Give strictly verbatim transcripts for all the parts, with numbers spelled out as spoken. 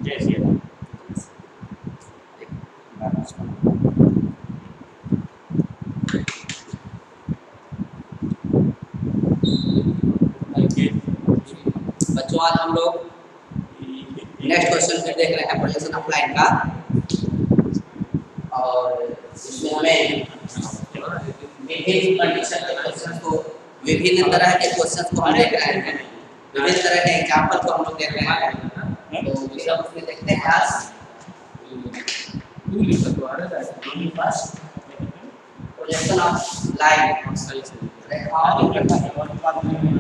जय श्री राम। बच्चों आज हम लोग नेक्स्ट क्वेश्चन फिर देख रहे हैं प्रोजेक्शन ऑफ लाइन का, और इसमें हमें विभिन्न कंडीशन के क्वेश्चन को, विभिन्न तरह के क्वेश्चन को हम देख रहे हैं, विभिन्न तरह के एग्जांपल को हम लोग देख रहे हैं। तो फिर हम उसमें देखते हैं आज फर्स्ट प्रोजेक्शन ऑफ लाइन, रेखाओं की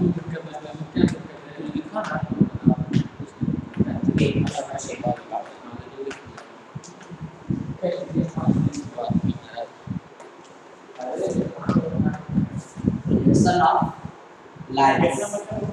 projection of lines,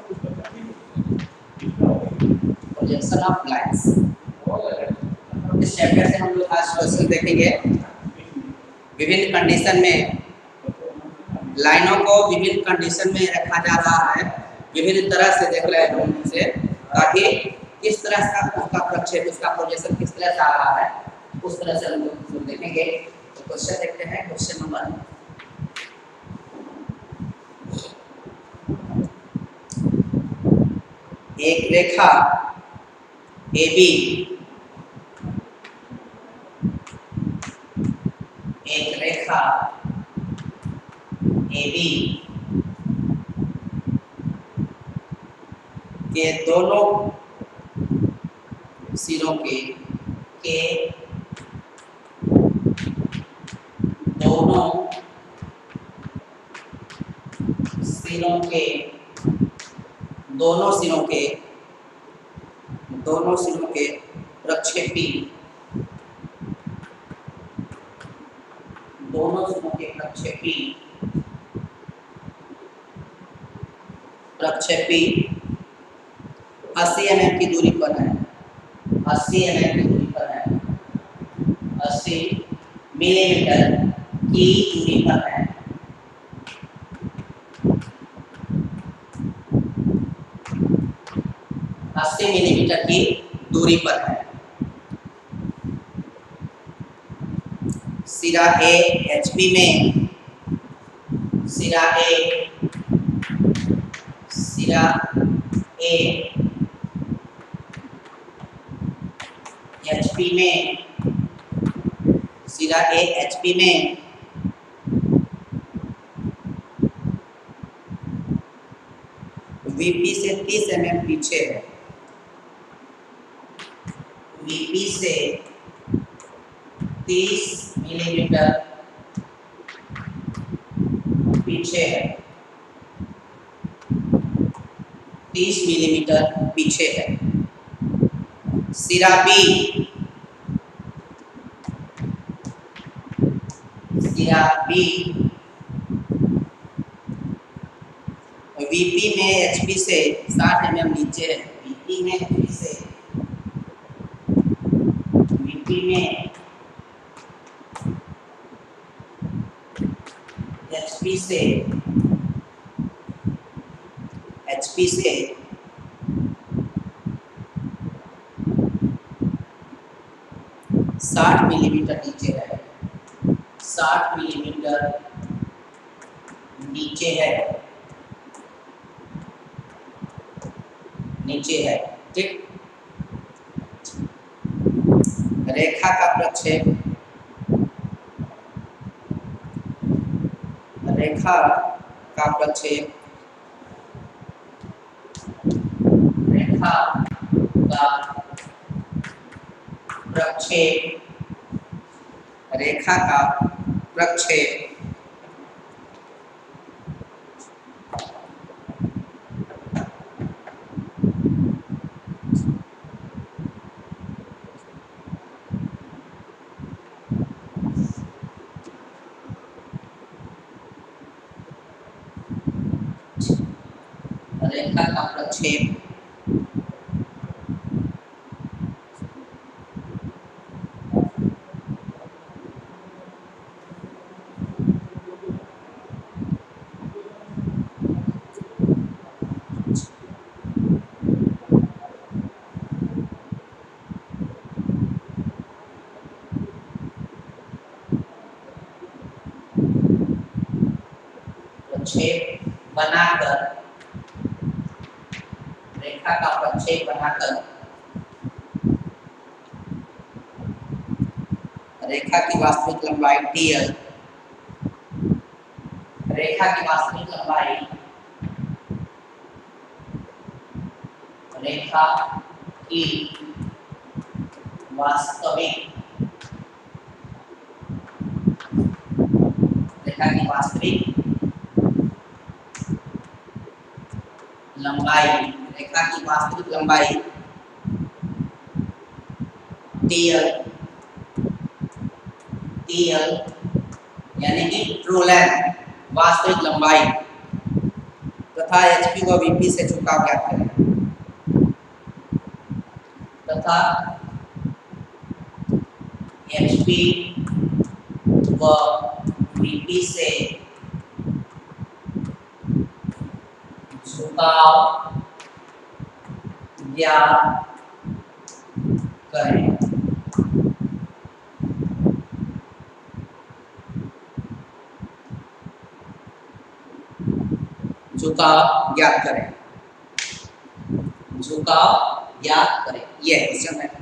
projection of lines। इस चैप्टर से हम लोग आज क्वेश्चन देखेंगे। विभिन्न कंडीशन में लाइनों को विभिन्न कंडीशन में रखा जा रहा है, विभिन्न तरह से देख रहे हैं हम से, ताकि किस तरह का उसका प्रक्षेप, उसका प्रोजेक्शन किस तरह से आ रहा है, उस तरह से हम लोग देखेंगे। तो क्वेश्चन देखते हैं। क्वेश्चन नंबर एक रेखा ए बी, एक रेखा ए बी के दोनों सिरों के के दोनों सिरों के दोनों सिरों के दोनों सिरों के प्रक्षेपी दोनों सिरों के प्रक्षेपी प्रक्षेपी अस्सी एम एम की दूरी पर है, अस्सी एम एम की दूरी पर है, अस्सी मिलीमीटर की दूरी पर है। अस्सी मिलीमीटर की दूरी पर है। सिरा ए एचपी में, सिरा ए सिरा ए एचपी में, सिरा ए एचपी में वीपी से तीस एम एम पीछे है, वीपी से तीस मिलीमीटर पीछे है, तीस मिलीमीटर पीछे है। सिरा बी, सिरा बी वीपी में एचपी से साठ एम एम नीचे है, वीपी में एचपी से वीपी में एचपी से एचपी से साठ मिलीमीटर नीचे है, साठ मिलीमीटर नीचे है, नीचे है। ठीक, रेखा का प्रक्षेप, रेखा का प्रक्षेप, रेखा का प्रक्षेप, रेखा का प्रक्षेप रेखा का प्रक्षेप प्रक्षेप बनाकर, रेखा का प्रक्षेप बनाकर रेखा की वास्तविक लंबाई टी एल, रेखा की वास्तविक लंबाई, रेखा की वास्तविक रेखा की वास्तविक लंबाई, रेखा की वास्तविक लंबाई टी एल, टी एल यानी कि ट्रू लेंथ, वास्तविक लंबाई तथा एचपी व वीपी से झुकाव ज्ञात करें, तथा एचपी व वीपी से झुकाव ज्ञात करें। झुकाव ज्ञात करें, झुकाव ज्ञात करें, ये क्वेश्चन है।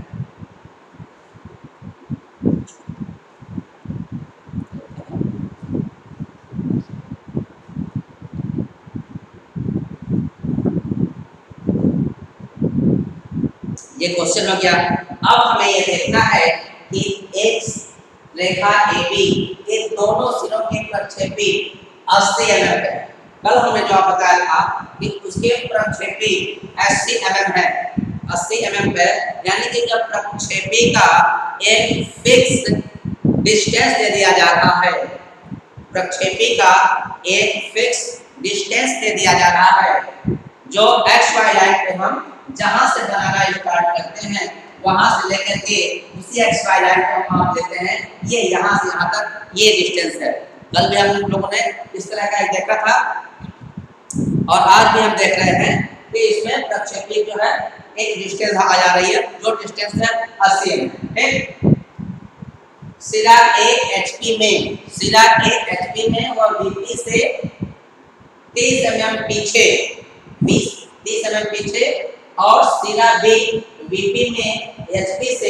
ये क्वेश्चन हो गया। अब हमें ये देखना है कि एक रेखा ए बी के दोनों सिरों के प्रक्षेपी अस्सी एम एम है। कल हमने जो आप बताया था कि उसके प्रक्षेपी अस्सी एम एम है, अस्सी एम एम पे, यानी कि जब प्रक्षेपी का एक फिक्स डिस्टेंस दे दिया जाता है, प्रक्षेपी का एक फिक्स डिस्टेंस दे दिया जा रहा है, जो एक्स वाई लाइन पे हम जहां से बनाना स्टार्ट करते हैं वहां से लेकर के उसी एक्स वाई लाइन को हम माप लेते हैं, ये यहाँ से यहाँ तक ये डिस्टेंस है। कल भी हम लोगों ने इस तरह का एक देखा था और आज भी हम देख रहे हैं कि इसमें प्रक्षेपी जो है एक डिस्टेंस आ जा रही है, जो डिस्टेंस है अस्सी एम एम। ठीक, सिरा एक एचपी में, सिरा एक एचपी में और वीपी से तीस एम एम पीछे, बीस तीस एम एम पीछे, और सिरा बी वीपी में एचपी से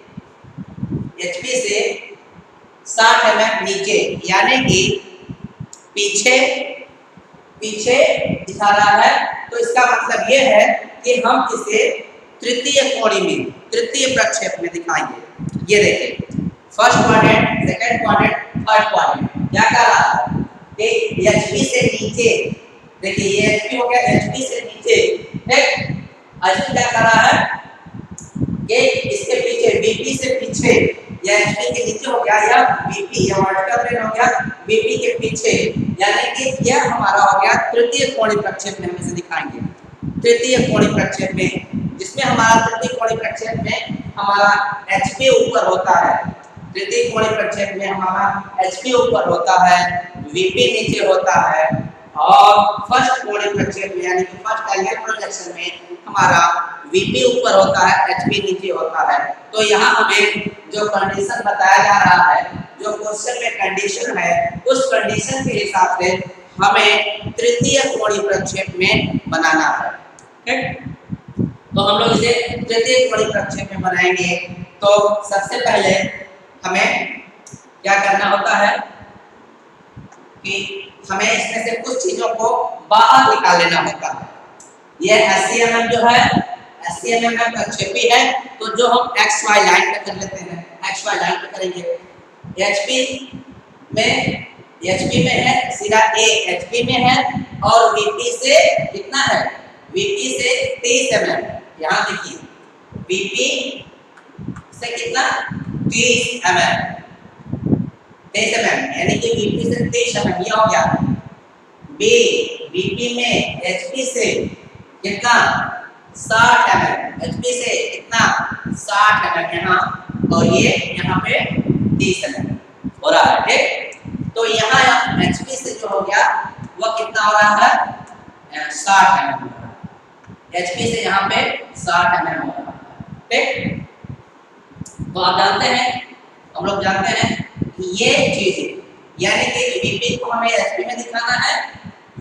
एचपी से साठ एम एम नीचे, यानी कि पीछे पीछे दिखा रहा है। तो इसका मतलब ये है कि हम इसे तृतीय कोणीय में, तृतीय प्रक्षेप में दिखाएंगे। ये देखिए, first quadrant, second quadrant, third quadrant. क्या कर रहा है कि एचपी से नीचे, देखिए ये एचपी हो गया, एचपी से नीचे, ठीक। एचपी क्या कर रहा है कि इसके पीछे, वीपी से पीछे, या एचपी के नीचे हो गया, या वीपी, या वर्टिकल प्लेन हो गया वीपी के पीछे, यानी कि यह हमारा हो गया तृतीय कोणीय प्रक्षेप में हम इसे दिखाएंगे। तृतीय कोणीय प्रक्षेप में, जिसमें हमारा तृतीय कोणीय प्रक्षेप में हमारा एचपी ऊपर होता है, तृतीय कोणीय प्रक्षेप में हमारा एचपी ऊपर होता है, वीपी नीचे होता है, और फर्स्ट कोणीय प्रक्षेप में यानी कि फर्स्ट एंगल प्रोजेक्शन में हमारा वीपी ऊपर होता है, एचपी नीचे होता है। तो यहाँ हमें जो कंडीशन बताया जा रहा है, जो क्वेश्चन में कंडीशन है, उस कंडीशन के हिसाब से हमें तृतीय कोणीय प्रक्षेप में बनाना है। ठीक, तो हम लोग इसे तृतीय कोणीय प्रक्षेप में बनाएंगे। तो सबसे पहले हमें क्या करना होता है कि हमें इसमें से कुछ चीजों को बाहर निकाल लेना होता है। ये अस्सी एम एम जो है, अस्सी एम एम का प्रक्षेपी है, तो जो हम एक्स वाई लाइन पे कर लेते हैं, एक्स वाई लाइन पे करेंगे। एचपी में, एचपी में है, सिरा ए एचपी में है, और वीपी से कितना है, वीपी से तीस एम एम, यहाँ देखिए वीपी से कितना, तीस एम एम, तीस एम एम, यानी कि वीपी से तीस एम एम, ये हो गया। बी वीपी में एचपी से कितना, साठ एम एम, एचपी से कितना, साठ एम एम यहाँ, और ये यहाँ पे तीस एम एम हो रहा है। ठीक, तो यहाँ एचपी से जो हो गया वो कितना हो रहा है, साठ एम एम, एचपी से यहाँ पे साठ एम एम हो रहा है। ठीक, तो आप जानते हैं, हम लोग जानते हैं कि ये चीज, यानी कि वीपी को हमें एचपी में दिखाना है,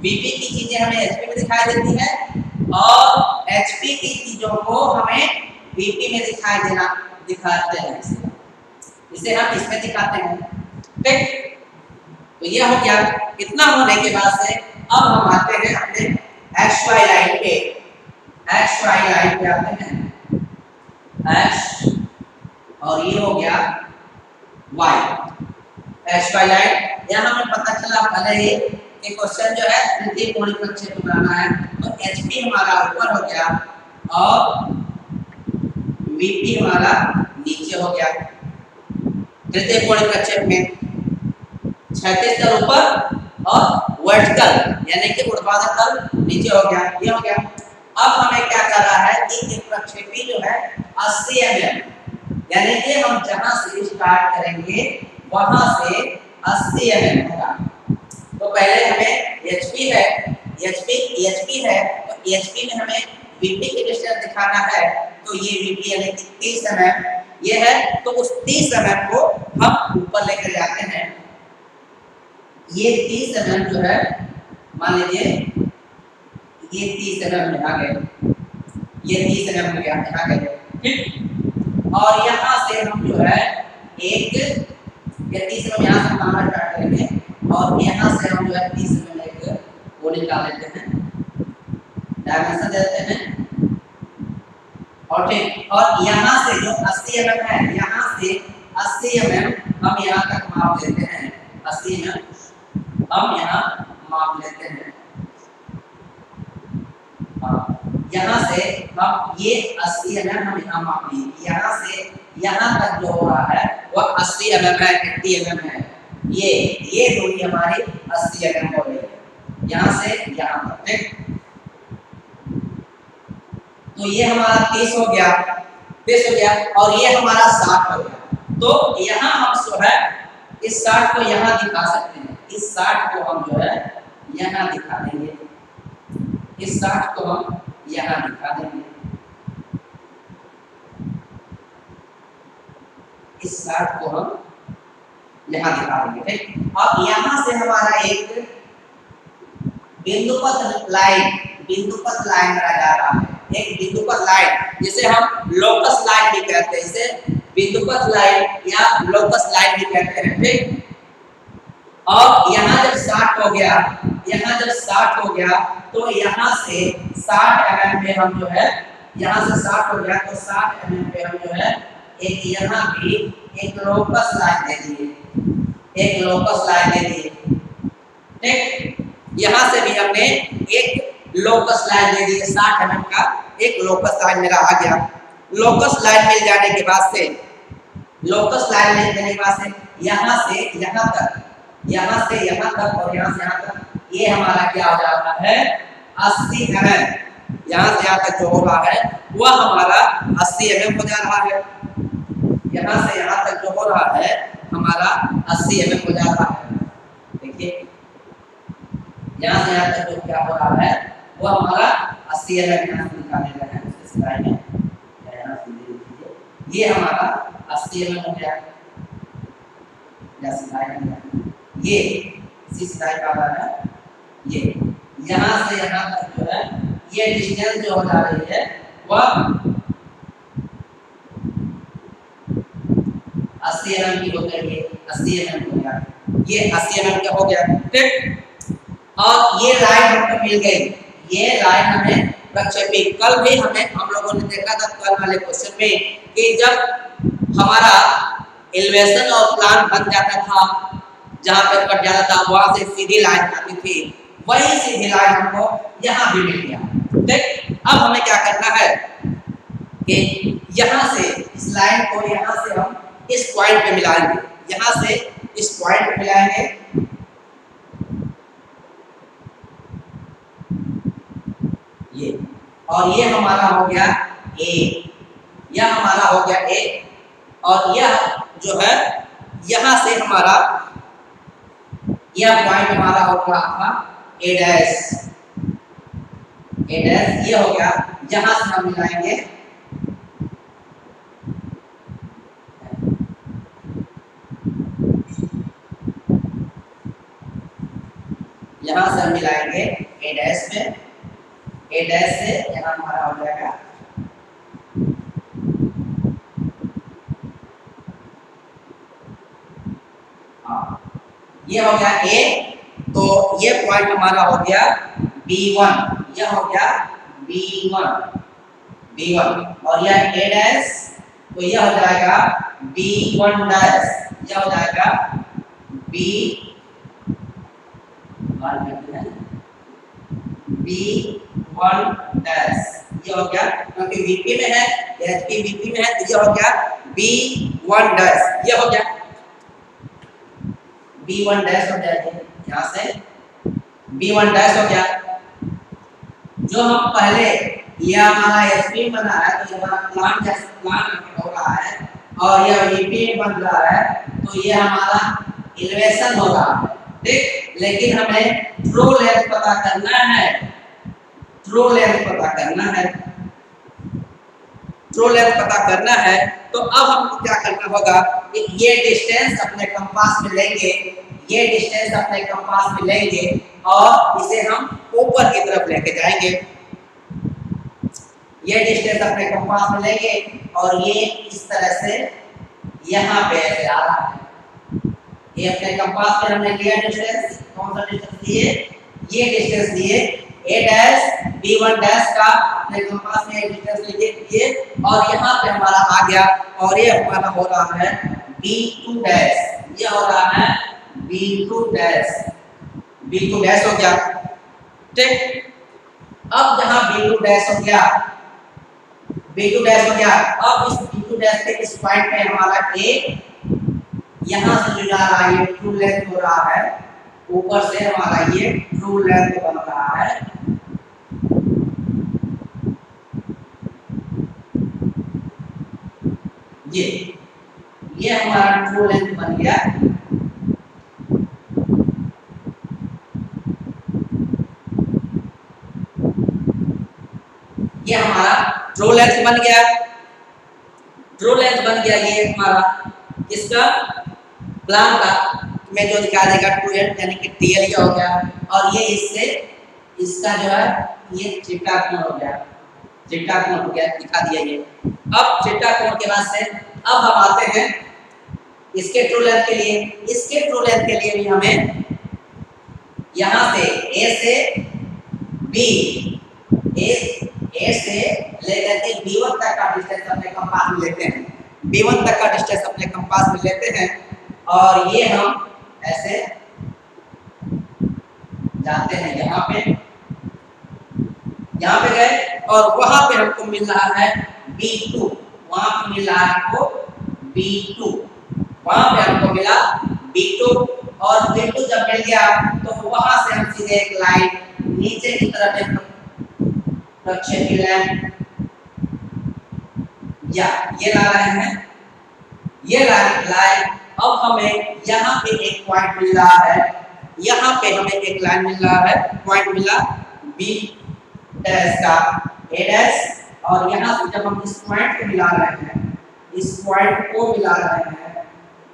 वीपी की चीजें हमें एचपी में दिखाई देती है और एचपी की चीजों को हमें वीपी में दिखाई देना दिखाते हैं। इसे इसे हम इसमें दिखाते हैं। ठीक, तो ये हो गया। इतना होने के बाद से अब हम आते हैं अपने एक्स वाई लाइन पे। एक्स वाई लाइन पे आते हैं एक्स और ये हो गया वाई। एक्स वाई लाइन यहाँ हमें पता चला पहले ही कि क्वेश्चन जो है तृतीय कोणीय प्रक्षेप बनाना है, तो एचपी हमारा ऊपर हो गया और वीपी हमारा नीचे हो गया। तृतीय कोणीय प्रक्षेप में क्षैतिज तल ऊपर और वर्टिकल यानी कि ऊर्ध्वाधर तल नीचे हो गया। ये हो गया। अब हमें क्या कर रहा है कि एक प्रक्षेपी जो है अस्सी एम एम यानी कि हम जहां से स्टार्ट करेंगे वहां से अस्सी एम एम होगा। तो पहले हमें एचपी है, एचपी एचपी है तो एचपी में हमें वीपी की डिस्टेंस दिखाना है, तो ये वीपी यानी कि तीस एम एम ये है, तो उस तीस एम एम को हम ऊपर लेकर जाते हैं। ये तीस एम एम जो है मान लीजिए ये तीस एम एम यहाँ गए, ये तीस एम एम यहाँ यहाँ गए, ठीक। और यहाँ से हम जो है एक ये तीस एम एम यहाँ से मारना स्टार्ट करेंगे और यहाँ से हम जो है तीस एम एम एक वो निकाल लेते हैं, डायमेंशन देते हैं और ठीक। और यहाँ से जो अस्सी एम एम है यहाँ से अस्सी एम एम हम यहाँ तक माप लेते हैं, अस्सी एम एम हम यहाँ माप लेते हैं। यहाँ से हम ये अस्सी एम एम हम यहाँ माप लिए, यहाँ से यहाँ तक जो हो रहा है वह अस्सी एम एम है, अस्सी एम एम है। ये ये दूरी हमारी अस्सी एम एम हो रही है, यहाँ से यहाँ तक, ठीक। तो ये हमारा तीस हो गया, तीस हो गया और ये हमारा साठ हो गया। तो यहाँ हम जो है इस साठ को यहाँ दिखा सकते हैं, इस साठ को हम जो है यहाँ दिखा देंगे, इस साठ को हम यहाँ दिखा देंगे, इस साठ को हम यहाँ दिखा देंगे, ठीक। अब यहाँ से हमारा एक बिंदुपत लाइन बिंदुपत लाइन रह जा रहा है, एक बिंदुपत लाइन जिसे हम लोकस लाइन भी कहते हैं, इसे बिंदुपत लाइन या लोकस लाइन भी कहते हैं, ठीक। और यहाँ जब साठ हो गया, यहाँ जब साठ हो गया तो यहाँ से साठ एम एम पे हम जो है यहाँ से साठ हो गया तो साठ एम एम पे हम जो है एक यहाँ भी एक लोकस लाइन दे दिए, एक लोकस लाइन दे दिए, ठीक। यहाँ से भी हमने एक लोकस लाइन दे दी, साठ एम एम का एक लोकस लाइन मेरा आ गया। लोकस लाइन मिल जाने के बाद से लोकस लाइन मिल जाने के बाद से यहाँ से यहाँ तक, यहाँ से यहाँ तक और यहाँ से यहाँ तक ये हमारा क्या हो जाता है अस्सी एम एम। यहाँ से यहाँ तक जो हो रहा है वह हमारा अस्सी एम एम हो जा रहा है, यहाँ से यहाँ तक जो हो रहा है हमारा अस्सी एम एम हो जा रहा है। देखिए यहाँ से यहाँ तक जो क्या हो रहा है वो हमारा अस्सी एम एम यहाँ से निकाले गए हैं इस लाइन में, यहाँ से लीजिए ये हमारा अस्सी एम एम हो गया, ये इसी सिलाई का रहा है। ये यहाँ से यहाँ तक जो है ये डिस्टेंस जो हो जा रही है वह अस्सी एम एम की हो गई, अस्सी एम एम हो गया, ये अस्सी एम एम का हो गया, ठीक। और ये लाइन हमको मिल गई, ये लाइन हमें प्रक्षेपी। कल भी हमें हम लोगों ने देखा था कल वाले क्वेश्चन में कि जब हमारा एलिवेशन और प्लान बन जाता था, जहाँ पे कट जाता था वहां से सीधी लाइन आती थी, वही सीधी लाइन हमको यहाँ भी मिल गया, ठीक। अब हमें क्या करना है कि यहाँ से इस लाइन को यहाँ से हम इस पॉइंट पे मिलाएंगे, यहाँ से इस पॉइंट पे मिलाएंगे, ये और ये हमारा हो गया ए, यह हमारा हो गया ए और यह जो है यहाँ से हमारा यह पॉइंट हमारा हो रहा था ए डैश, ए डैश ये हो गया, जहां से हम मिलाएंगे यहाँ से हम मिलाएंगे ए डैश में, ए डैश से यहाँ हमारा हो जाएगा हाँ, ये हो गया ए, तो ये पॉइंट हमारा हो गया बी वन, यह हो गया बी वन, बी वन, और यह ए डैश, तो यह हो जाएगा बी वन डैश, यह हो जाएगा बी बी वन डैश, ये हो गया, क्योंकि वीपी में है, एचपी वीपी में है, तो ये हो गया बी वन डैश, ये हो गया बी वन डैश हो जाएगा, यहाँ से बी वन डैश हो गया। जो हम पहले ये हमारा एचपी बना है, तो ये हमारा प्लान जैसे प्लान हो रहा है, और यह वीपी बन रहा है, तो ये हमारा इलेवेशन हो रहा है, ठीक। लेकिन हमें ट्रू लेंथ पता करना है, ट्रू लेंथ पता करना है, ट्रू लेंथ पता करना है, तो अब हमको क्या करना होगा, ये डिस्टेंस अपने कंपास में लेंगे, ये डिस्टेंस अपने कंपास में लेंगे और इसे हम ऊपर की तरफ लेके जाएंगे। ये डिस्टेंस अपने कंपास में लेंगे और ये इस तरह से यहाँ पे आ रहा है, ये अपने कंपास में हमने लिया डिस्टेंस, कौन सा डिस्टेंस लिए, ये डिस्टेंस लिए, A dash B one dash का अपने कंपास में डिस्टेंस लिए, और यहाँ पे हमारा आ गया, और ये हमारा हो रहा है बी टू डैश, ये हो रहा है B two dash, B two dash हो गया, ठीक। अब जहाँ बी टू डैश हो गया, बी टू डैश हो गया, अब इस बी टू डैश के इस पॉइंट पे हमारा ए यहाँ से जो जा रहा है, ये ट्रू लेंथ हो रहा है, ऊपर से हमारा ये ट्रू लेंथ बन रहा है, ये ये हमारा ट्रू लेंथ बन गया। ये हमारा ट्रू लेंथ बन गया, ट्रू लेंथ बन गया, ये हमारा इसका प्लान का में जो दिखा देगा टू एट यानी कि टीएल ये हो गया, और ये इससे इसका जो है ये थीटा कोण हो गया, थीटा कोण हो गया, दिखा दिया ये। अब थीटा कोण के बाद से अब हम आते हैं इसके ट्रू लेंथ के लिए, इसके ट्रू लेंथ के लिए भी हमें यहाँ से ए से बी, ए ए से लेकर के बी वन तक का डिस्टेंस अपने कंपास में लेते हैं, बी वन तक का डिस्टेंस अपने कंपास में लेते हैं, और ये हम ऐसे जाते हैं, यहाँ पे यहाँ पे गए, और वहां पे हमको मिल रहा है बी टू, वहां पे मिल रहा है हमको बी टू, वहां पे हमको मिला बी टू, और बी टू जब मिल गया तो वहां से हम सीधे एक लाइन नीचे की तरफ एक प्रक्षेपी लाइन या ये ला रहे हैं, ये लाइन लाइन अब हमें यहाँ पे एक पॉइंट मिल रहा है, यहाँ पे हमें एक लाइन मिल रहा है, पॉइंट मिला बी डैश का ए डैश, और यहाँ से जब हम इस पॉइंट को मिला रहे हैं, इस पॉइंट को मिला रहे हैं,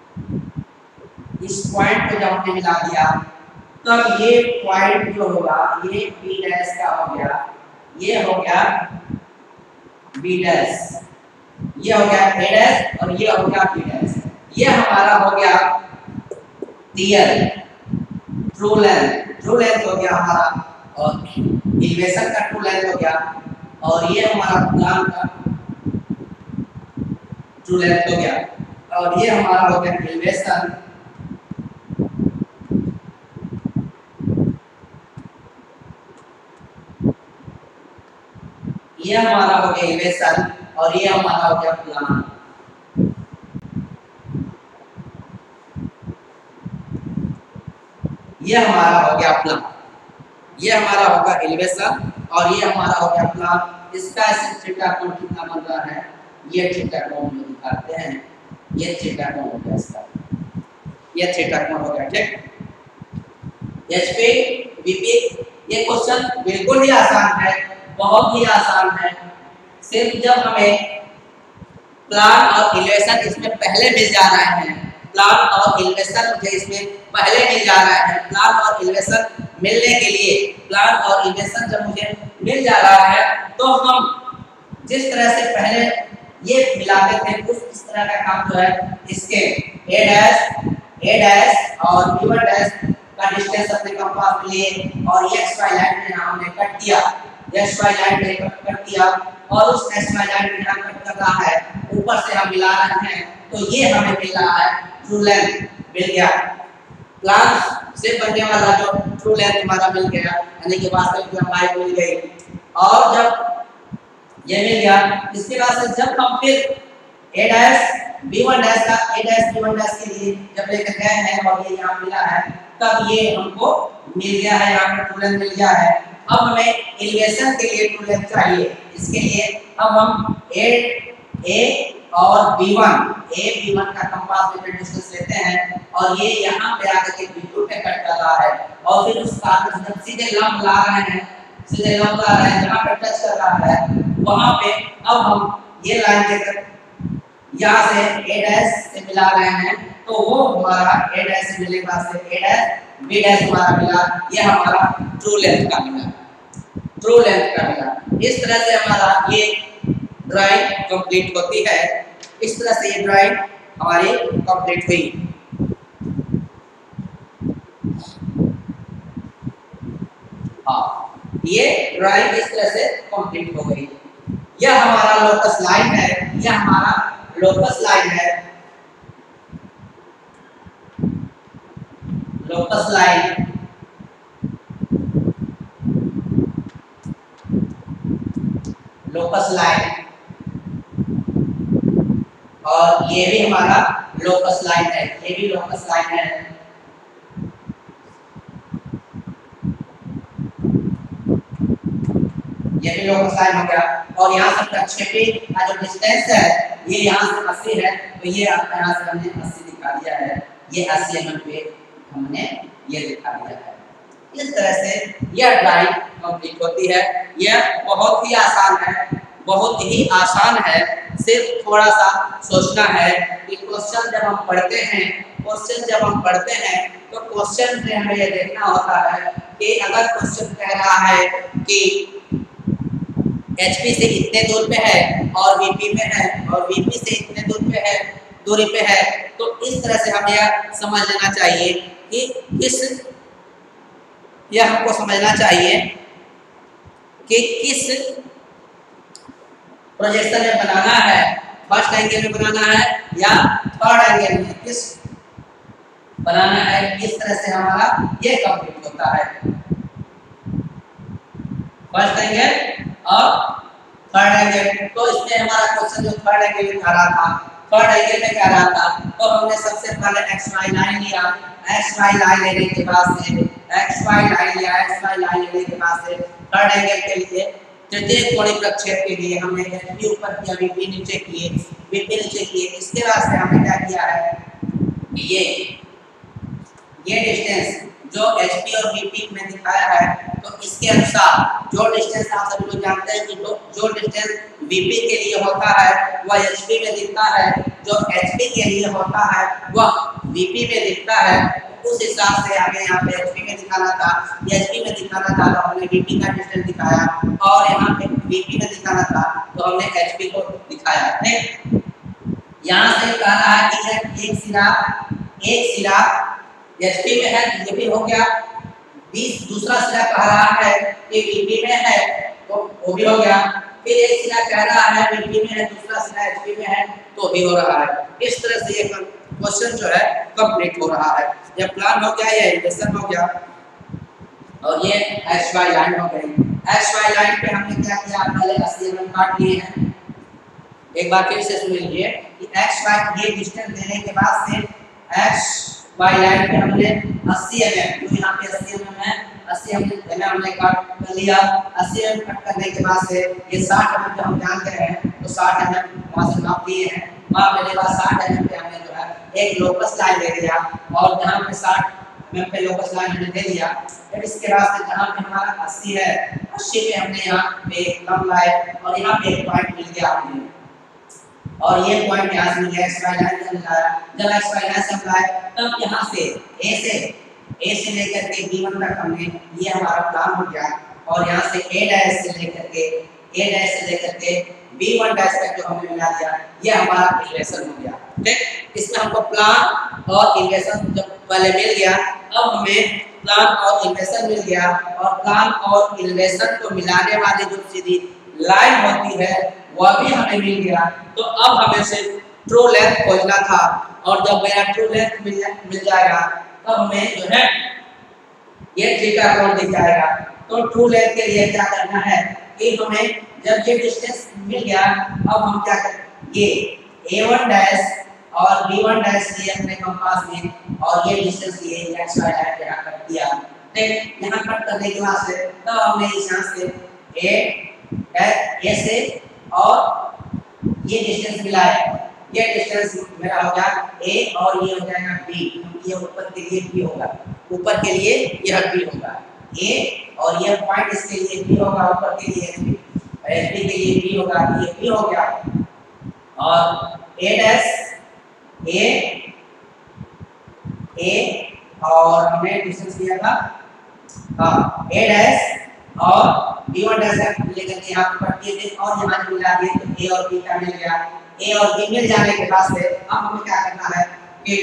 इस पॉइंट को जब हमने मिला दिया, तब ये पॉइंट जो होगा ये बी डैश का हो गया, ये हो गया बी डैश, ये हो गया ए डैश, और ये हो गया बी डैश, ये हमारा हो गया TL, true length, true length हो गया हमारा, और इलेवेशन का ट्रू लेंथ हो गया, और ये हमारा प्लान का ट्रू लेंथ हो गया, और ये हमारा हो गया इलेवेशन, ये हमारा हो गया इलेवेशन, और ये हमारा हो गया प्लान। ये हमारा हो गया प्लान, ये हमारा होगा एलिवेशन, और ये हमारा हो गया प्लान। इसका ऐसे थीटा कोण कितना बन रहा है, ये थीटा कोण जो दिखाते हैं, ये थीटा कोण हो गया इसका, ये थीटा कोण हो गया, ठीक। एचपी वीपी, ये क्वेश्चन बिल्कुल ही आसान है, बहुत ही आसान है। सिर्फ जब हमें प्लान और इलेवेशन इसमें पहले मिल जा रहे हैं, प्लान और इलेवेशन मुझे इसमें पहले मिल जा रहा है, प्लान और इलेवेशन मिलने के लिए प्लान और इक्वेशन जब मुझे मिल जा रहा है तो हम जिस तरह से पहले ये मिलाते थे उस इस तरह का काम जो है इसके a डैश a डैश और b वन डैश का डिस्टेंस अपने कंपास में लिए और x y लाइन में हमने कट किया, x y लाइन में कट कर दिया और उस x y लाइन में यहाँ कट कर रहा है, ऊपर से हम मिला रहे हैं तो ये हमें मिल रहा है ट्रू लेंथ मिल गया। प्लान से बनने वाला जो ट्रू लेंथ हमारा मिल गया यानी कि वास्तविक लंबाई मिल गई। और जब ये मिल गया इसके बाद से जब हम फिर a dash b one dash का a dash b one dash के लिए जब लेकर गए हैं और ये यहाँ मिला है तब ये हमको मिल गया है, यहाँ पर ट्रू लेंथ मिल गया है। अब हमें एलिवेशन के लिए ट्रू लेंथ चाहिए, इसके लिए अब हम a a और b one a b one का कंपास में डिस्टेंस लेते हैं और ये यहाँ पे आकर के b टू पे कट कर रहा है और फिर उस कागज जब सीधे लंब ला रहे हैं सीधे लंब ला रहे हैं जहाँ पे टच कर रहा है वहाँ पे अब हम ये लाइन लेकर यहाँ से a डैश से मिला रहे हैं तो वो हमारा a डैश से मिलने के बाद से a डैश b डैश हमारा मिला, ये हमारा ट्रू लेंथ का मिला, ट्रू लेंथ का मिला। इस तरह से हमारा ये ड्राइंग कंप्लीट होती है, इस तरह से ये ड्राइंग हमारी कंप्लीट हुई। हाँ, ये ड्राइंग इस तरह से कंप्लीट हो गई। यह हमारा लोकस लाइन है, यह हमारा लोकस लाइन है, लोकस लाइन लोकस लाइन और ये भी हमारा लोकस लाइन है, ये भी लोकस लाइन है। ये भी लोकस लाइन हो गया और यहाँ से प्रक्षेपी का जो डिस्टेंस है ये यहाँ से अस्सी है तो ये आपका यहाँ से हमने अस्सी दिखा दिया है, ये अस्सी एम एम पे हमने ये दिखा दिया है। इस तरह से यह ड्राइंग कंप्लीट होती है। यह बहुत ही आसान है, बहुत ही आसान है, सिर्फ थोड़ा सा सोचना है कि क्वेश्चन जब हम पढ़ते हैं क्वेश्चन जब हम पढ़ते हैं तो क्वेश्चन से हमें यह देखना होता है कि अगर क्वेश्चन कह रहा है कि H P से इतने दूर पे है और V P में है और V P से इतने दूर पे है दूरी पे है तो इस तरह से हमें यह समझ लेना चाहिए कि किस यह हमको समझना चाहिए कि किस प्रोजेक्शन में बनाना है, फर्स्ट एंगल में बनाना है या थर्ड एंगल में किस बनाना है। इस तरह से हमारा ये कंप्लीट होता है, फर्स्ट एंगल और थर्ड एंगल। तो इसमें हमारा क्वेश्चन जो थर्ड एंगल में कह रहा था थर्ड एंगल में कह रहा था तो हमने सबसे पहले एक्स वाई लाइन लिया, एक्स वाई लाइन लेने के बाद से एक्स वाई लाइन लिया, एक्स वाई लाइन लेने के बाद से थर्ड एंगल के लिए तृतीय कोणीय प्रक्षेप के लिए हमने एच पी ऊपर किया, वी पी नीचे किए, वी पी नीचे किए। इसके बाद से हमने क्या किया है कि ये ये डिस्टेंस जो H P और V P में दिखाया है तो इसके अनुसार जो डिस्टेंस आप सभी लोग जानते हैं कि जो डिस्टेंस V P के लिए होता है वह H P में दिखता है, जो H P के लिए होता है वह V P में दिखता है। उस हिसाब से हमें यहाँ पे H P में दिखाना था, H P में दिखाना था तो हमने V P का डिस्टेंस दिखाया और यहाँ पे V P में दिखाना था तो हमने H P को दिखाया। ठीक, यहाँ से कह रहा है कि एक सिरा एक सिरा H P में है, ये भी हो गया। बीस दूसरा सिरा कह रहा है कि V P में है तो वो भी हो गया। फिर एक सिरा कह रहा है V P में है, दूसरा सिरा H P में है तो भी हो रहा है। इस तरह से ये क्वेश्चन जो है कंप्लीट हो रहा है। ये प्लान हो गया, ये इक्वेशन हो गया और ये एक्स वाई लाइन हो गई। एक्स वाई लाइन पे हमने क्या किया, पहले अस्सी एम एम काट लिए हैं। एक बार फिर से सुन लीजिए कि एक्स वाई ये डिस्टेंस देने के बाद से एक्स वाई लाइन पे हमने अस्सी एम एम, जो यहाँ पे अस्सी एम एम है, अस्सी एम एम हमने काट कर लिया। अस्सी एम एम कट करने के बाद से ये साठ एम एम पे हम जानते हैं तो साठ एम एम वहाँ से माप लिए हैं। माप लेने के बाद साठ एम एम पे हमने जो है एक लोकस लाइन ले लिया और जहाँ पे साठ एम एम पे लोकस लाइन हमने दे दिया। फिर इसके बाद से जहाँ पे हमारा अस्सी है, अस्सी पे हमने यहाँ पे एक लंब लाए और यहाँ पे एक पॉइंट मिल गया हमने और ये पॉइंट यहाँ से मिल गया, एक्स वाई लाइन से मिलाया। जब एक्स वाई लाइन से मिलाया तब यहाँ से ए से ए से लेकर के बी वन तक हमने ये हमारा प्लान हो गया और यहाँ से ए डैश से लेकर के ए डैश से लेकर के बी वन डैश तक जो हमने मिला दिया ये हमारा इक्वेशन हो गया। ठीक, इसमें हमको प्लान और इक्वेशन जब पहले मिल गया, अब हमें प्लान और इक्वेशन मिल गया और प्लान और इक्वेशन को मिलाने वाली जो सीधी लाइन होती है वह भी हमें मिल गया। तो अब हमें सिर्फ ट्रू लेंथ खोजना था और जब मेरा ट्रू लेंथ मिल मिल जाएगा तब हमें जो है ये थीटा कोण दिख जाएगा। तो ट्रू लेंथ के लिए क्या करना है कि हमें जब ये डिस्टेंस मिल गया अब हम क्या करें, ये ए वन डैश और बी वन डैश लिए अपने कंपास में और ये डिस्टेंस लिए एक्स वाई लाइन यहाँ कट दिया। ठीक, यहाँ कट करने के बाद से तब हमने इस यहाँ से ए ए से और ये डिस्टेंस मिलाया, ये डिस्टेंस मेरा हो गया ए और ये हो जाएगा बी, क्योंकि ये ऊपर के लिए बी होगा, ऊपर के लिए यह बी होगा ए और ये पॉइंट इसके लिए बी होगा, ऊपर के लिए एच बी एच बी के लिए बी होगा, ये बी हो गया और ए डैश ए ए और हमने डिस्टेंस दिया था हाँ ए डैश और बी वन डैश लेकर के यहाँ पर पट्टी दे और यहाँ से मिला दिए तो ए और बी का मिल गया। ए और बी मिल जाने के बाद से अब हमें क्या करना है कि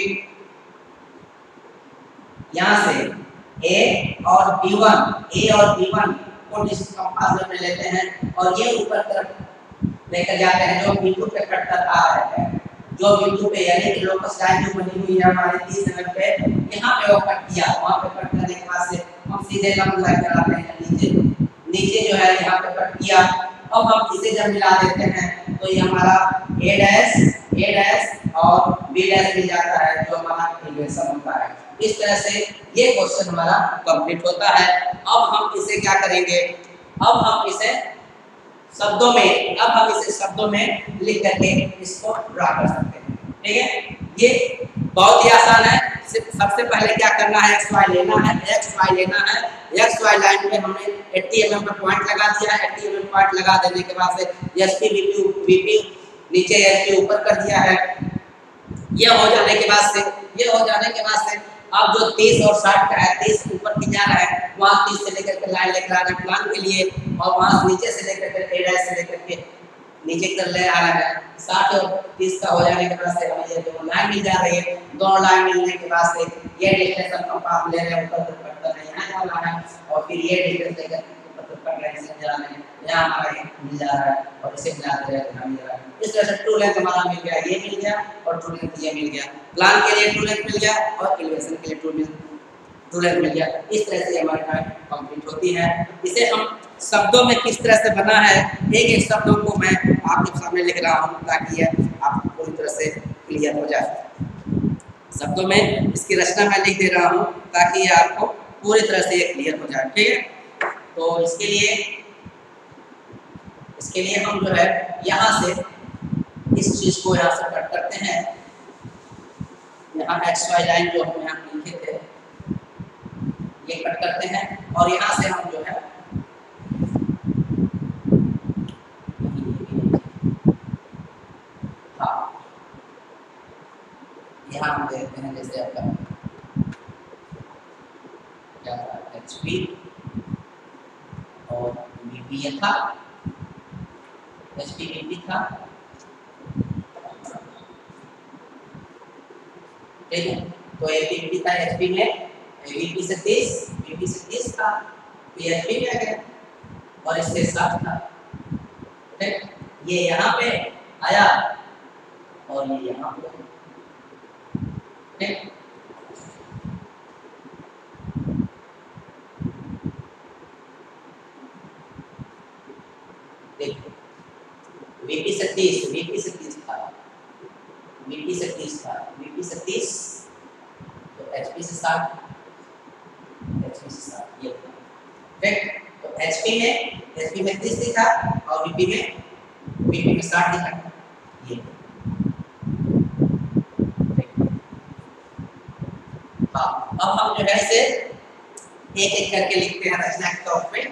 यहाँ से ए और बी वन ए और बी वन को डिस्टेंस कंपास में लेते हैं और ये ऊपर तरफ लेकर जाते हैं जो बिंदु पे कट कर आ रहे हैं, जो बिंदु पे यानी कि लोकस लाइन जो बनी हुई है हमारे तीस एमएम पे यहाँ पे वो कट किया, वहाँ पे कट करने के बाद से हम सीधे लंब लाइन कराते हैं नीचे नीचे जो है यहाँ पे कट किया। अब हम इसे जब मिला देते हैं तो ये हमारा ए डैश ए डैश और बी डैश मिल जाता है जो हमारा इक्वेशन होता है। इस तरह से ये क्वेश्चन हमारा कंप्लीट होता है। अब हम इसे क्या करेंगे, अब हम इसे शब्दों में अब हम इसे शब्दों में लिख करके इसको ड्रा कर सकते हैं। ठीक है, ये बहुत ही आसान है। सबसे पहले क्या करना है, एक्स वाई लेना है, एक्स वाई लेना है। एक्स वाई लाइन पे हमने अस्सी एम एम पर पॉइंट लगा दिया है। अस्सी एम एम पॉइंट लगा देने के बाद से एसपी वीपी वीपी नीचे एसपी ऊपर कर दिया है। ये हो जाने के बाद से ये हो जाने के बाद से अब जो तीस और साठ का है, तीस ऊपर की जा रहा है वहाँ तीस से लेकर के लाइन लेकर आ रहा है प्लान के लिए और वहाँ नीचे से लेकर के ए डैश से लेकर के नीचे की तरफ ले आ रहा है। साठ और तीस का हो जाने के बाद से हमें ये दोनों लाइन मिल जा रही है। दोनों लाइन मिलने के बाद से ये डिस्टेंस हम कंपास ले रहे हैं ऊपर तक कट कर रहे हैं, यहाँ जा रहा है और फिर ये डिस्टेंस लेकर ऊपर तक कट रहे हैं, इसे जा रहे हैं, यहाँ हमारा ये मिल जा रहा है और इसे मिला दे रहे हैं, यहाँ मिल जा रहा है। इस तरह से ट्रू लेंथ हमारा मिल गया, ये मिल गया और ट्रू लेंथ ये मिल गया। प्लान के लिए ट्रू लेंथ मिल गया और इक्वेशन के लिए ट्रू लेंथ ट्रू लेंथ मिल गया। इस तरह से हमारी ड्राइंग कंप्लीट होती है। इसे हम शब्दों में किस तरह से बना है, एक एक शब्दों को मैं आपके सामने लिख रहा हूँ ताकि यह आपको पूरी तरह से क्लियर हो जाए। शब्दों में इसकी रचना मैं लिख दे रहा हूँ ताकि ये आपको पूरी तरह से ये क्लियर हो जाए। ठीक है, तो इसके लिए इसके लिए हम जो है यहाँ से इस चीज को यहाँ से कट करते हैं। यहाँ एक्स वाई लाइन जो हम यहाँ लिखे थे ये कट करते हैं और यहाँ से हम जो है हाँ यहाँ हम देखते हैं जैसे आपका क्या था एच पी और वी पी ये था, एच पी वी पी था। ठीक है, तो ए पी वी था एच पी में वीपी से तीस वीपी से तीस था, पीएचपी में आ गया और इससे सात था। ठीक, ये यहाँ पे आया और ये यहाँ पे। ठीक, देखो वीपी से तीस वीपी से तीस था वीपी से तीस था वीपी से तीस तो एचपी से साठ एचपी से साठ ये। ठीक, तो एचपी में एचपी में तीस दिखा और वीपी में वीपी में साठ दिखा ये। हाँ, अब हम जो है इसे एक एक करके लिखते हैं रचना के तौर पे।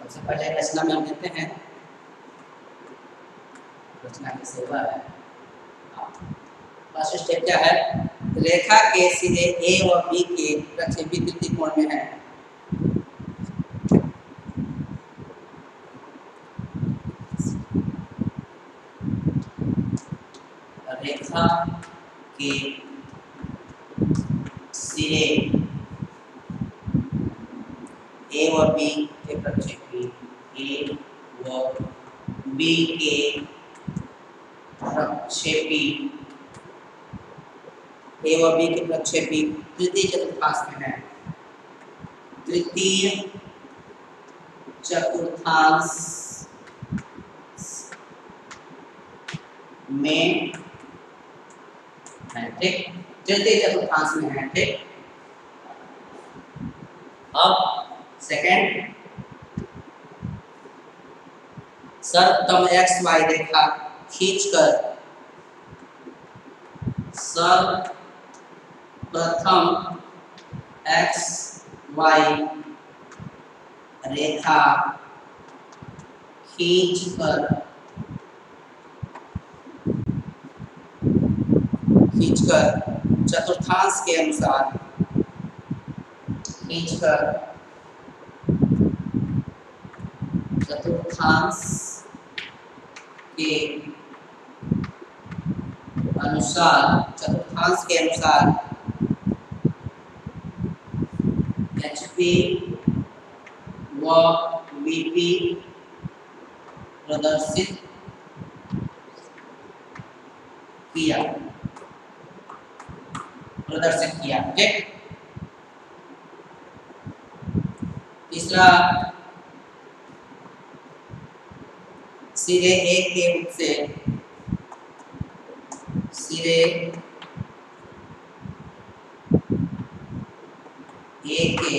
सबसे पहले रचना में हम देते हैं, रचना कैसे हुआ है। फर्स्ट स्टेप क्या है, रेखा के सिरे ए और बी के प्रक्षेपी त्रिकोण में है। रेखा के सिरे ए और बी के प्रक्षेपी, ए व बी के प्रक्षेपी, ए व बी के प्रक्षेपी तृतीय चतुर्थांश में है। तृतीय चतुर्थांश में है, ठीक, तृतीय चतुर्थांश में है, ठीक। अब सेकेंड, सर्वप्रथम एक्स वाई रेखा खींचकर, सर्वप्रथम एक्स वाई रेखा खींचकर खींचकर चतुर्थांश के अनुसार खींचकर चतुर्थांश के अनुसार चतुर्थांश के अनुसार एच पी व वी पी प्रदर्शित किया प्रदर्शित किया ठीक। तीसरा, सिरे ए के से सिरे ए के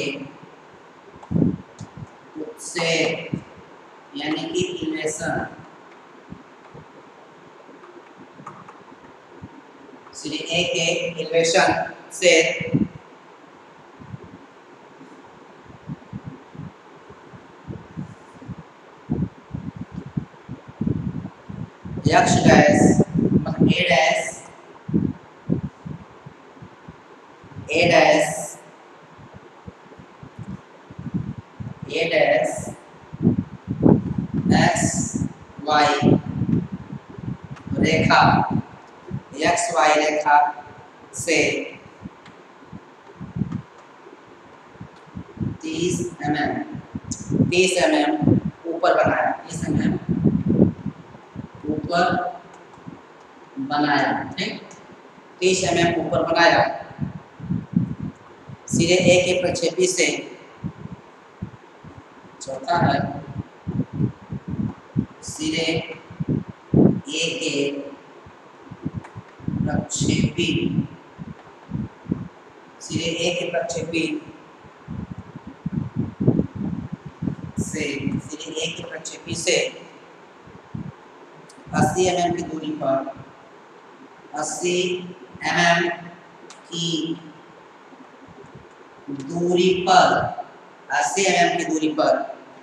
से यानी कि इलेशन, सिरे ए के इलेशन से यक्ष डैश मतलब A dash A dash A dash X Y रेखा एक्स वाई रेखा से तीस एम एम तीस एम एम ऊपर बनाया तीस एम एम ऊपर बनाया ठीक। तीस एम एम ऊपर बनाया सिरे ए के प्रक्षेपी से। चौथा है, सिरे ए के प्रक्षेपी सिरे ए के प्रक्षेपी से सिरे ए के प्रक्षेपी से अस्सी एम एम की दूरी पर अस्सी एम एम की दूरी पर अस्सी एम एम की दूरी पर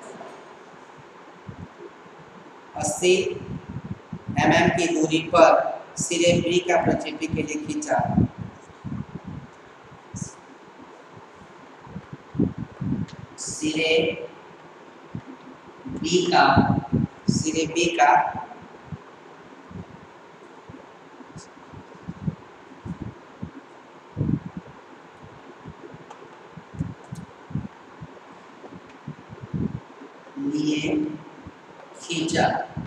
अस्सी एम एम की दूरी पर सिरे बी का प्रक्षेपी के लिए खींचा। सिरे बी का सिरे बी का लिए खींचा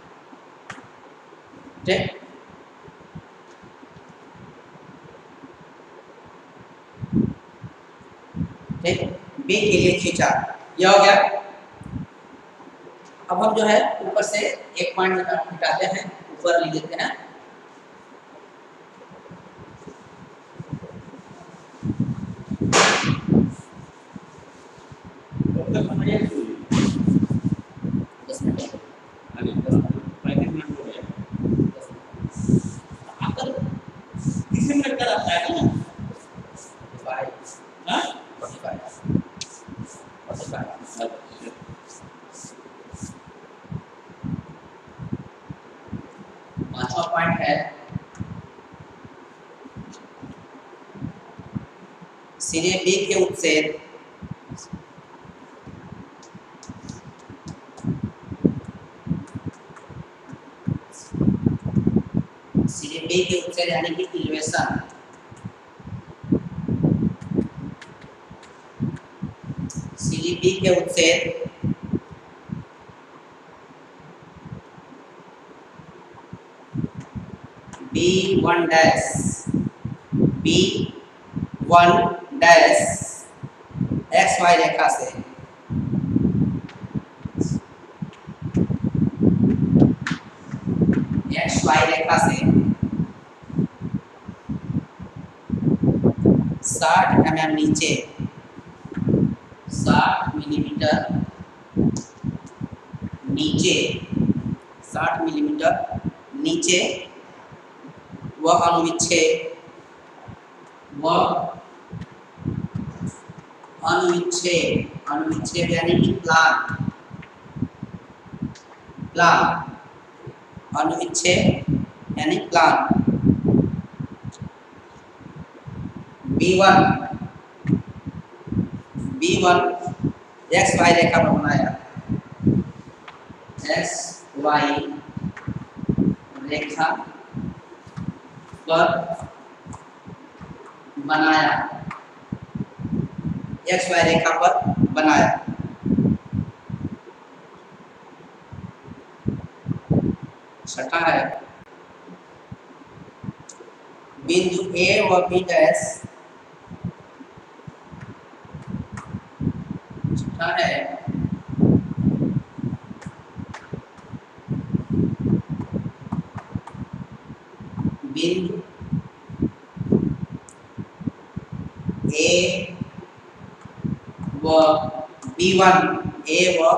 ठीक। ठीक, बी के लिए खींचा, यह हो गया। अब हम जो है ऊपर से एक पॉइंट हटाते हैं, ऊपर ले लेते हैं। सिरे बी के उत्सेद सिरे बी के उत्सेद यानी कि इलिवेशन सिरे बी के उत्सेद B one dash B one dash X Y रेखा से एक्स वाई रेखा से साठ एम एम नीचे साठ मिलीमीटर नीचे साठ मिलीमीटर नीचे वह अनुविच्छेद वह अनुविच्छेद अनुविच्छेद यानी कि प्लान प्लान अनुविच्छेद यानी plan B one B one X Y रेखा पर बनाया एक्स वाई रेखा पर बनाया एक्स वाई रेखा पर बनाया छठा है बिंदु ए व बी डैश छठा है बिंदु ए व बी वन ए व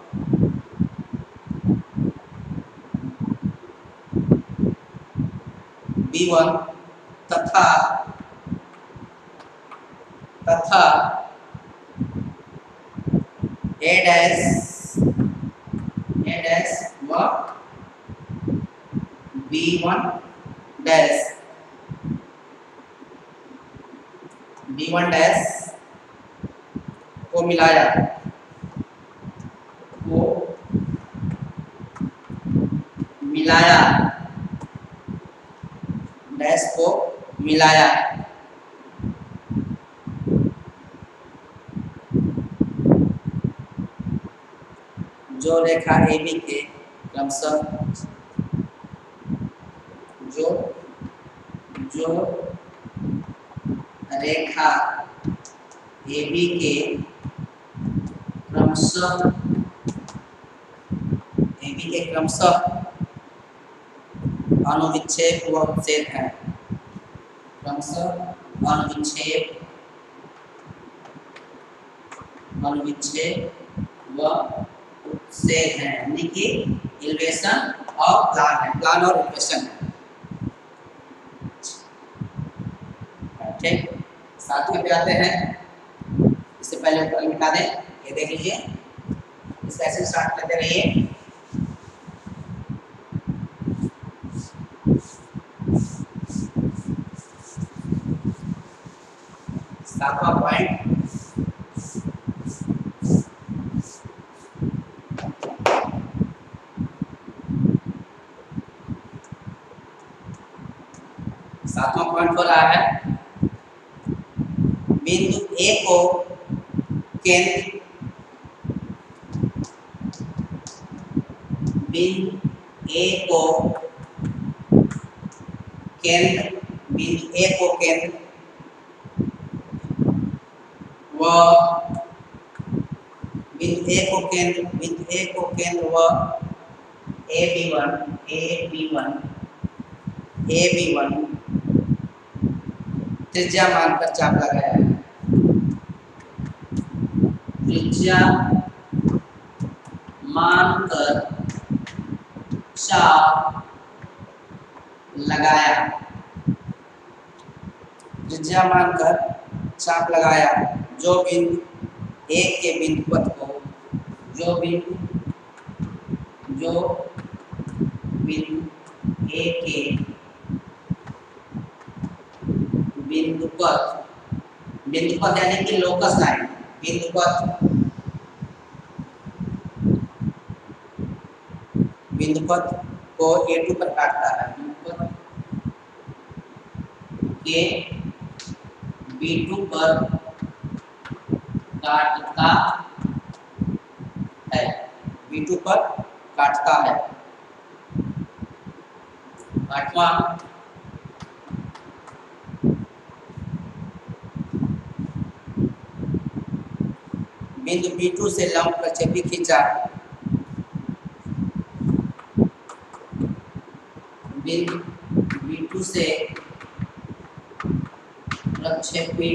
बी वन तथा तथा ए डैश ए डैश व B one dash B one dash को मिलाया को मिलाया डैश को मिलाया जो रेखा ए बी के क्रमशः जो जो रेखा ए बी के क्रमशः ए बी के क्रमशः अनुविच्छेद व उत्सेद है क्रमशः अनुविच्छेद अनुविच्छेद व उत्सेद है यानी कि इलिवेशन और प्लान है प्लान और इलिवेशन है ठीक। सातवें पे आते हैं इससे पहले ऊपर मिटा दें ये देख लीजिए इस ऐसे स्टार्ट करते रहिए सातवां पॉइंट सातवां पॉइंट हो रहा है बिंदु ए को केंद्र बिंदु ए को केंद्र बिंदु ए को केंद्र व बिंदु ए को केंद्र बिंदु ए को केंद्र व A B one A B one A B one त्रिज्या मानकर चाप लगाया है त्रिज्या मानकर चाप लगाया त्रिज्या मानकर चाप लगाया जो बिंदु एक के बिंदु पथ को जो बिंदु जो बिंदु एक के बिंदु पथ बिंदुपथ यानी कि लोकस लाइन, बिंदुपथ बिंदुपथ को ए टू पर काटता है, बिंदुपथ के बी टू पर काटता है, बी टू पर काटता है। आठवां, बिंदु बी टू से लंब प्रक्षेपी खींचा, बिंदु बी टू से प्रक्षेपी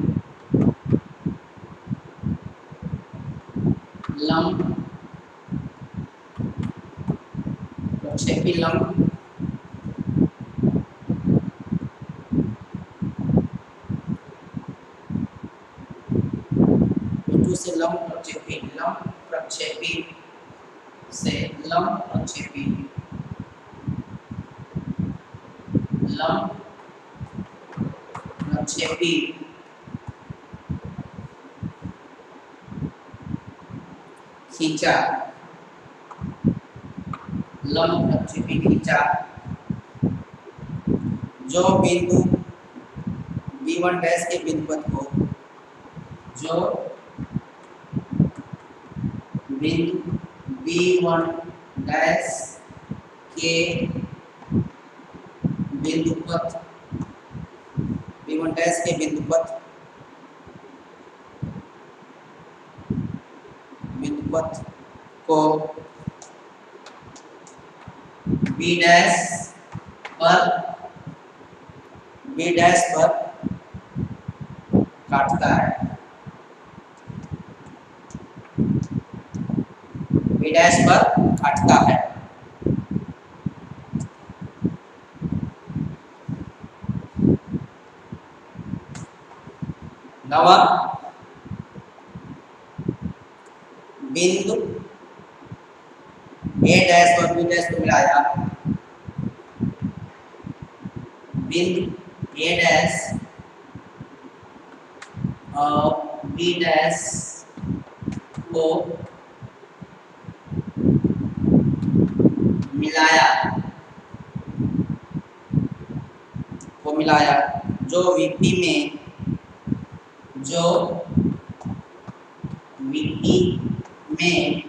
लंब प्रक्षेपी लंब से लंब प्रक्षेपी लंब प्रक्षेपी से लंब प्रक्षेपी लंब प्रक्षेपी खींचा, लंब प्रक्षेपी खींचा, जो बिंदु बी वन डैश के बिंदुपथ को जो बिंदु बी वन डैश के बिंदुपथ बी वन डैश के बिंदुपथ बिंदुपथ को बी डैश पर बी डैश पर काटता है, बी डैश पर काटता है। नवा, बिंदु ए डैश और बी डैश को मिलाया, बिंदु ए डैश और बी डैश को मिलाया को मिलाया जो वीपी में जो वीपी में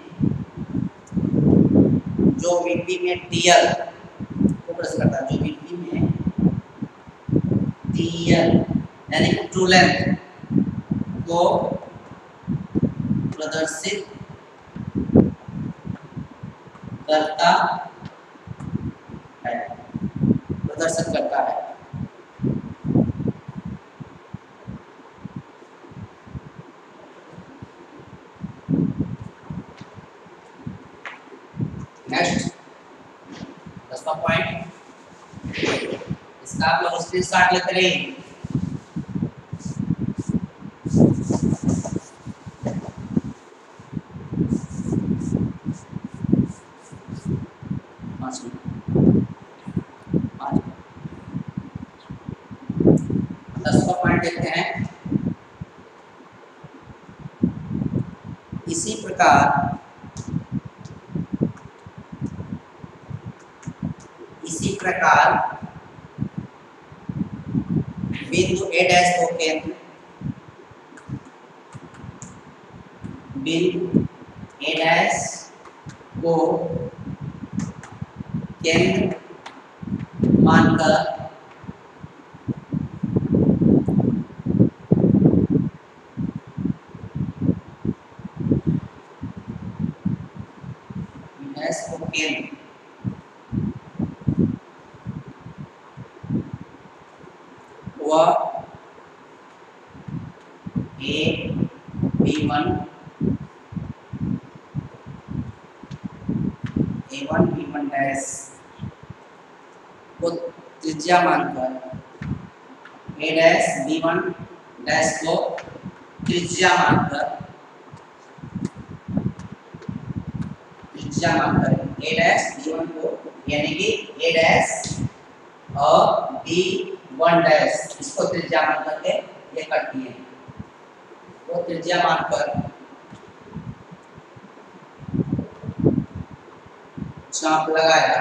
जो वीपी में टीएल को प्रदर्शित करता है, जो वीपी में टीएल यानी ट्रू लेंथ को प्रदर्शित करता है, प्रदर्शित करता है। नेक्स्ट दसवां पॉइंट, इसका आप लोग स्क्रीनशॉट लेते रहिए। दसवां पॉइंट देखते हैं। इसी प्रकार इसी प्रकार बिंदु ए डैश को केंद्र बिंदु ए डैश को केंद्र मानकर डैश को केंद्र वह A B one A one B one dash को त्रिज्या मानकर A dash B one dash को त्रिज्या मानकर त्रिज्या मानकर ए डैश बी वन को यानी कि ए डैश और बी वन डैश इसको त्रिज्या मान करके ये करती है। को त्रिज्या मानकर चाप लगाया,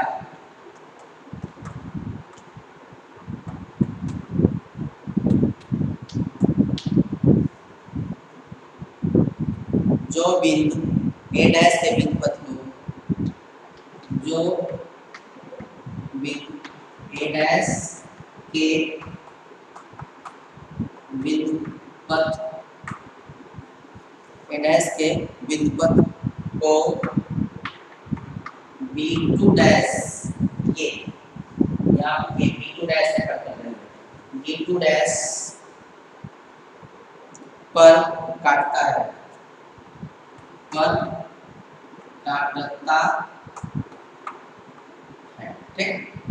जो बिंदु ए डैश के बिंदु पर जो बिंदु ए डैश के बिंदु पर ए डैश के बिंदु पर को बी टू डैश ये या ये बी टू डैश से करते हैं, बी टू डैश पर काटता है, पर काटता है, ठीक,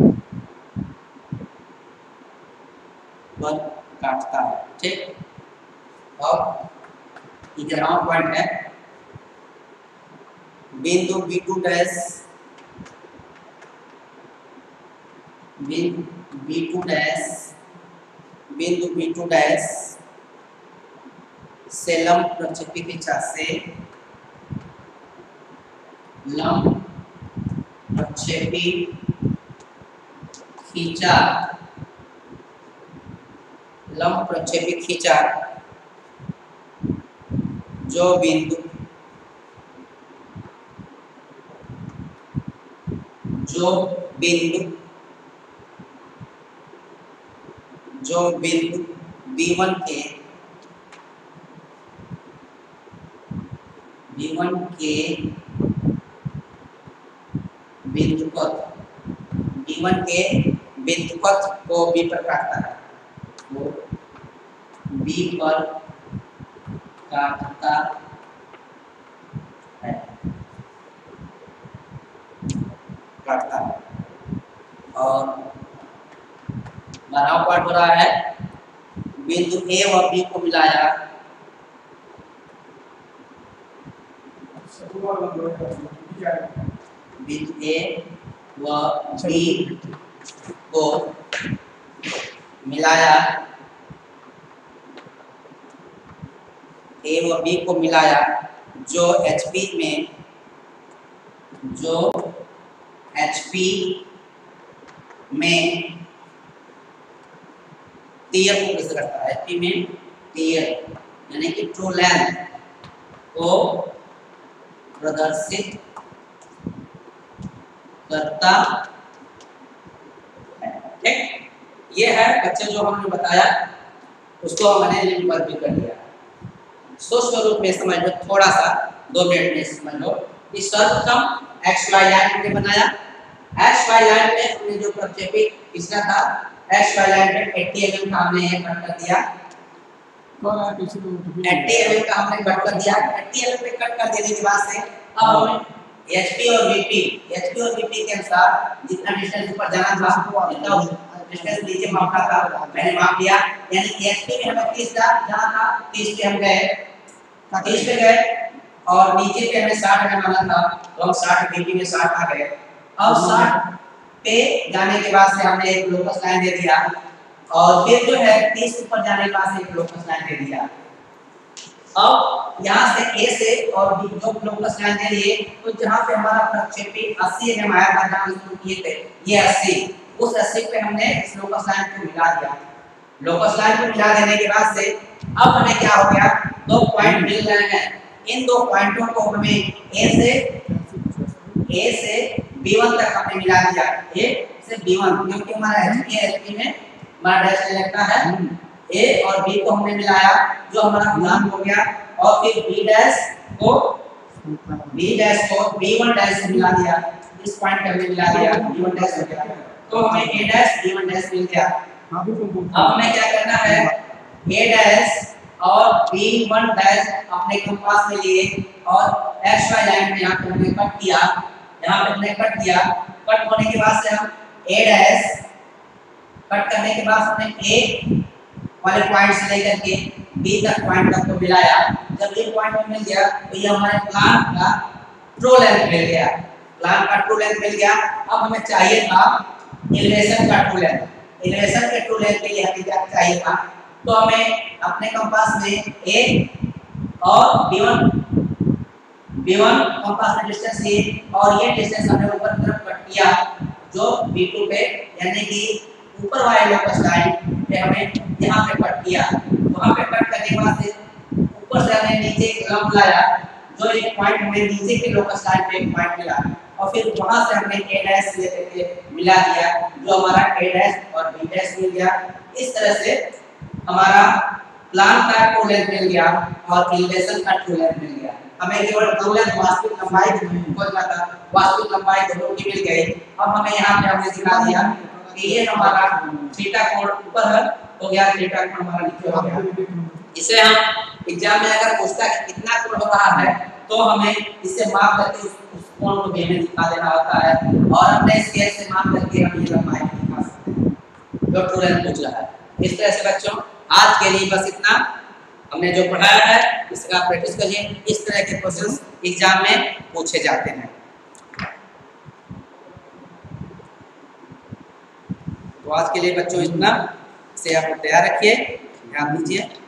पर काटता है, ठीक। और ग्यारहवां पॉइंट है बिंदु बी टू डैश बिंदु बी टू डैश बिंदु बी टू डैश से लंब प्रक्षेपी खींचा से लंब प्रक्षेपी खींचा लंब प्रक्षेपी खींचा जो बिंदु जो बिंदु जो बिंदु बी वन के बी वन के बिंदु पथ बी वन के बिंदु पथ को बी पर काटता है, वो बी पर काटता है काटता है और बारहवां पॉइंट हो रहा है बिंदु ए व बी को मिलाया बिंदु ए व बी को मिलाया ए व बी को मिलाया जो एचपी में जो एचपी में टियर को प्रदर्शित करता है, एचपी में टियर यानी कि ट्रू लेंथ को प्रदर्शित करता है, ठीक। ये है बच्चे जो हमने बताया उसको मैंने लिंक पर भी कर दिया, सूक्ष्म रूप में समझ लो, थोड़ा सा दो मिनट में समझ लो। इस सर्वप्रथम एक्स वाई लाइन हमने बनाया, एक्स वाई लाइन में हमने जो प्रक्षेपी खींचना था एक्स वाई लाइन पे अस्सी एम एम का हमने ये कट कर दिया, अस्सी एम एम का हमने कट कर दिया। अस्सी एम एम पे कट कर देने के बाद से अब हमें एचपी और वीपी एचपी और वीपी के अनुसार जितना डिस्टेंस ऊपर जाना था जितना डिस्टेंस नीचे मापना था मैंने माप लिया, यानी एचपी में हमें तीस जाना था, तीस पे हम गए तीस पे गए और नीचे पे हमें साठ माना था तो हम साठ वीपी में साठ आ गए। अब साठ पे जाने के बाद से हमने एक लोकस लाइन दे दिया और फिर जो है तीस ऊपर जाने के बाद से एक लोकस लाइन दे दिया। अब यहाँ से ए से और बी दो लोकस लाइन दे दिए, तो जहाँ पे हमारा प्रक्षेपी अस्सी एम एम आया था जहाँ इसको किए थे ये अस्सी, उस अस्सी पे हमने इस लोकस लाइन को मिला दिया। लोकस लाइन को मिला देने के बाद से अब हमें क्या हो गया, दो पॉइंट मिल गए हैं, इन दो पॉइंटों को हमें ए से ए से बी वन तक हमने मिला दिया, ए से बी वन, क्योंकि हमारा एचपी एचपी में हमारा डैश लगता है, ए और बी को हमने मिलाया जो हमारा गुणांक हो गया और फिर बी डैश को बी डैश को बी वन डैश से मिला दिया, इस पॉइंट पे हमने मिला दिया बी वन डैश हो गया, तो हमें A dash B one dash मिल गया। अब हमें क्या करना है, ए डैश और बी वन डैश अपने कंपास में लिए और एक्स वाई लाइन पे यहाँ पे हमने कट किया, यहाँ पे हमने कट दिया, कट होने के बाद से हम ए डैश कट करने के बाद हमने ए वाले पॉइंट से लेकर के बी तक पॉइंट तक को मिलाया, जब ये पॉइंट में मिल गया तो ये हमारे प्लान का ट्रू लेंथ मिल गया, प्लान का ट्रू लेंथ मिल गया। अब हमें चाहिए था एलिवेशन का ट्रू लेंथ, एलिवेशन के ट्रू लेंथ के लिए हमें क्या चाहिए था, तो हमें अपने कंपास में ए और B one B one compass में डिस्टेंस ये और ये डिस्टेंस हमने ऊपर की तरफ कट किया जो बी टू पे यानी कि ऊपर वाले लोकस लाइन पे हमें यहाँ पे कट किया। वहाँ पे कट करने के बाद से ऊपर से हमने नीचे एक लंब लाया जो एक पॉइंट हमें नीचे के लोकस लाइन पे एक पॉइंट मिला और फिर वहाँ से हमने ए डैश लेकर के मिला दिया जो हमारा ए डैश और बी डैश मिल गया। इस तरह से हमारा प्लान का ट्रू लेंथ मिल गया और एलिवेशन का ट्रू लेंथ मिल गया। हमें केवल ट्रू लेंथ वास्तविक लंबाई खोजना था, वास्तविक लंबाई दोनों की मिल गई। अब हमें यहाँ पे हमने दिखा दिया कि ये हमारा थीटा कोण ऊपर है हो गया, थीटा कोण हमारा नीचे हो गया। इसे हम एग्जाम में अगर पूछता है कि कितना कोण हो रहा है तो हमें इसे माप करके उस, उस कोण को भी हमें दिखा देना होता है और अपने स्केल से माप करके हम ये लंबाई दिखा सकते हैं जो ट्रू लेंथ पूछ रहा है। इस तरह से बच्चों आज के लिए बस इतना हमने जो पढ़ाया है इसका प्रैक्टिस करिए। इस तरह के क्वेश्चंस एग्जाम में पूछे जाते हैं। तो आज के लिए बच्चों इतना, इसे आप तैयार रखिए, ध्यान दीजिए।